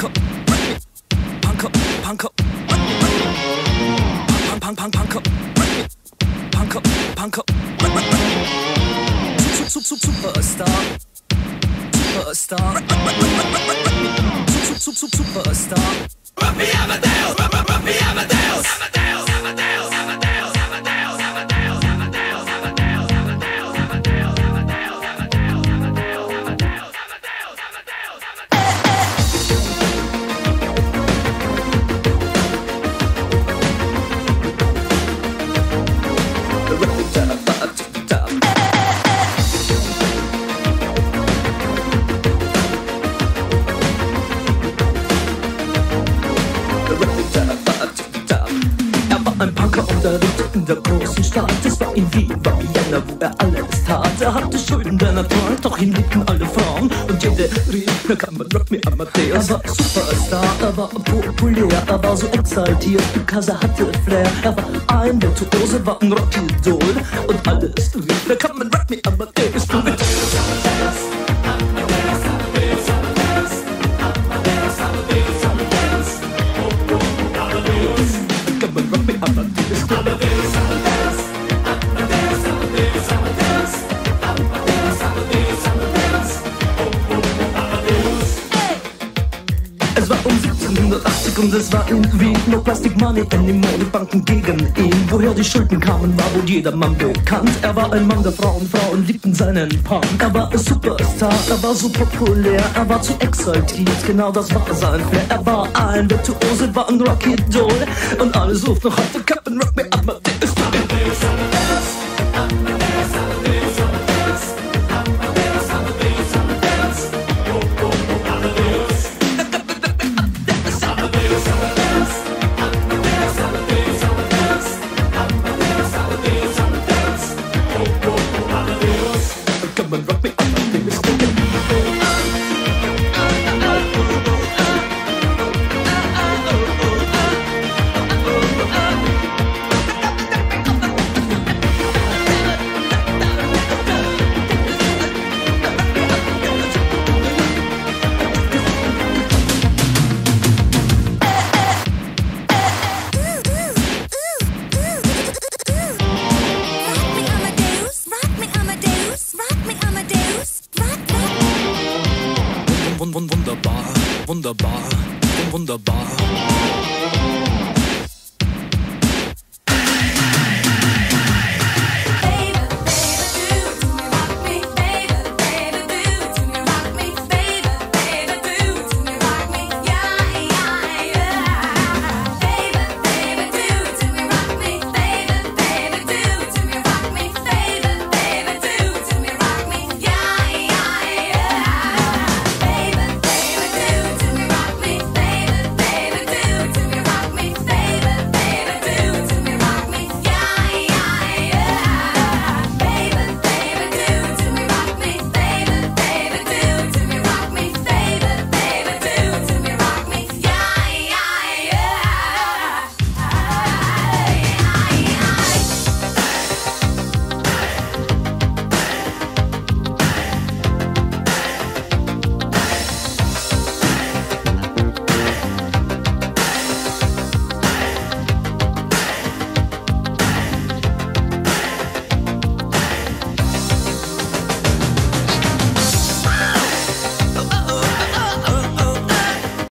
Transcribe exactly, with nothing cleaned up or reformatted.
Punk up, punk up, punk up, punk punk punk punk up, punk up, punk up, super super superstar, superstar, super super superstar. Ruffy Amadeus, Ruffy Amadeus, Amadeus, Amadeus, Amadeus, Amadeus, Amadeus, Amadeus, Amadeus, Amadeus, Amadeus, ein Punker unterrichtet in der großen Stadt. Es war in Wien, war Vienna, wo er alles tat. Er hatte Schulden, denn er trank, doch ihn liebten alle Frauen. Und jede rief, na kann man Rock me Amadeus. Er war Superstar, er war populär, er war so exaltiert, because er hatte Flair. Er war ein Virtuose, war ein Rockidol. Und alles rief, na kann man Rock me Amadeus. Amadeus, Amadeus, Amadeus, Amadeus, Amadeus, Amadeus, Amadeus, Amadeus, oh, oh, Amadeus. Come on, rock me, Amadeus, Amadeus, Amadeus, Amadeus, Amadeus, Amadeus, Amadeus, Amadeus, Amadeus, oh, oh, Amadeus. Es war um siebzehnhundertachtzig und es war in Wien. No Plastic Money anymore, die Banken gegen ihn. Woher die Schulden kamen, war wohl jedermann bekannt. Er war ein Mann der Frauen, Frauen liebten seinen Punk. Er war ein Superstar, er war so populär, er war zu exaltiert, genau das war sein Flair. Er war ein Virtuose, war ein Rockidol. Und alle suchten noch heute, Captain Rock me Amadeus, Amadeus, Amadeus, Amadeus, Amadeus, Amadeus, Amadeus, Amadeus, Amadeus, oh, oh, oh, Amadeus. Amadeus, Amadeus, Amadeus, Amadeus, Amadeus, Amadeus, Amadeus, Amadeus, oh, oh, oh, Amadeus. Come on, rock me, Amadeus, wunderbar, wunderbar, wunderbar.